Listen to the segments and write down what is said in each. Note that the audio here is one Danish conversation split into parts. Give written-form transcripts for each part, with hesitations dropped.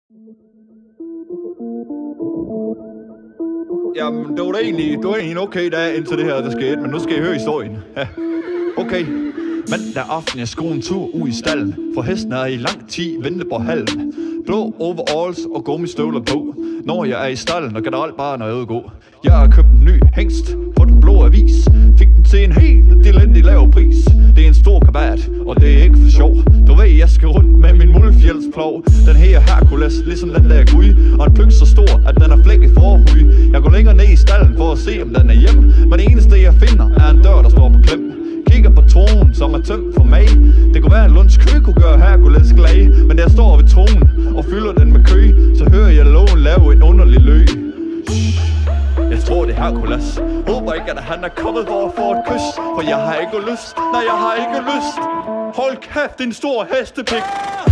Jamen, det var egentlig en okay dag indtil det her, der skete, men nu skal I høre historien. Ja. Okay. Mandag aften, jeg skulle en tur ud i stallen, for hesten er i lang tid ventet på hallen. Blå overalls og gummistøvler på, når jeg er i stallen, og generelt bare når jeg er ude gå. Jeg har købt en ny hængst på den blå avis, fik den til en helt elendig lav pris. Det er en stor kabat, og det er ikke for sjov. Du ved, jeg skal rundt med min muldfjeldsplov. Den her Hercules, ligesom den der gry, og en pløk så stor, at den er flækket forhud. Jeg går længere ned i stallen for at se, om den er hjemme, men det eneste jeg finder er en dør, der står på klem. Kigger på tronen, som er tømt for mig. Det kunne være en lunds kø kunne gøre Hercules glad, men da jeg står ved tronen og fylder den med kø, så hører jeg lågen lave en underlig løg. Jeg tror det er Hercules. Håber ikke at han er kommet for at få et kys, for jeg har ikke lyst. Nej, jeg har ikke lyst. Hold kæft, din stor hestepik.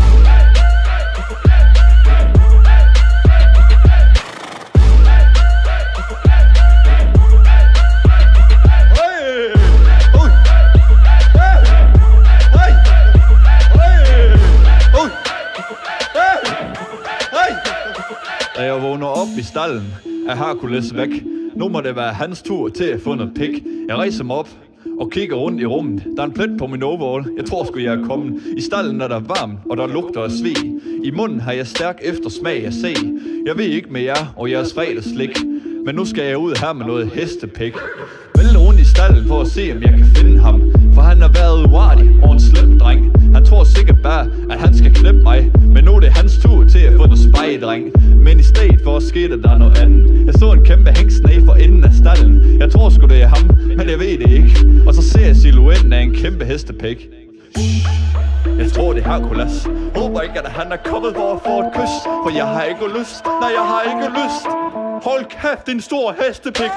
Da jeg vågner op i stallen, er Hercules væk. Nu må det være hans tur til at få noget pik. Jeg rejser mig op og kigger rundt i rummet. Der er en plet på min overall. Jeg tror sgu jeg er kommet. I stallen er der varmt, og der lugter af sved. I munden har jeg stærk eftersmag af se. Jeg ved ikke med jer og jeres fredagsslik, men nu skal jeg ud her med noget hestepik. Vælter rundt i stallen for at se om jeg kan finde ham, for han har været uartig og en slem dreng. Han tror sikkert bare at han skal knæppe mig, men nu er det hans tur til at få noget spejdreng. Men i stedet for skete der noget andet. Jeg så en kæmpe hængst ned for enden af stallen. Jeg tror sgu det er ham, men jeg ved det ikke. Og så ser jeg silhuetten af en kæmpe hestepik. Jeg tror det er Hercules. Håber ikke at han er kommet for at få et kys, for jeg har ikke lyst. Nej, jeg har ikke lyst. Hold kæft, din stor hestepik.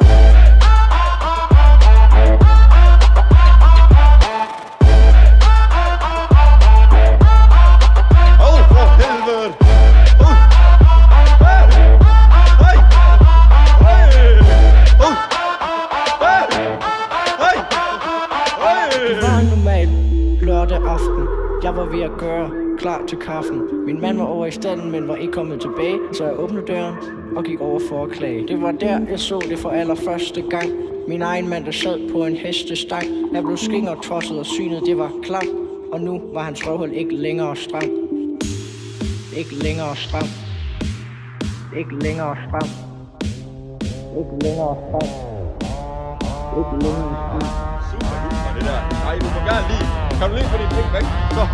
Aften. Jeg var ved at gøre klar til kaffen. Min mand var over i stallen, men var ikke kommet tilbage, så jeg åbnede døren og gik over for at klage. Det var der, jeg så det for allerførste gang. Min egen mand, der sad på en hestestang. Jeg blev skingertosset, og synet det var klart. Og nu var hans røvhul ikke længere stram. Ikke længere stram. Ikke længere stram. Ikke længere stram. Ikke længere stram. Super det der. Nej, du må gerne lige. Kan du lige få din pik væk? Så.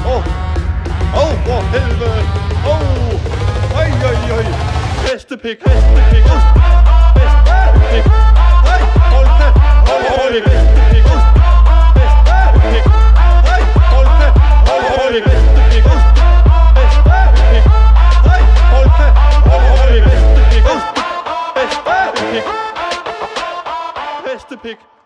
For helvede. Hestepik. Hestepik. Hold kæft. Hold hestepik. Hestepik. Hold kæft. Hold hestepik. Hestepik. Hold kæft. Hold hestepik. Hestepik. Hestepik.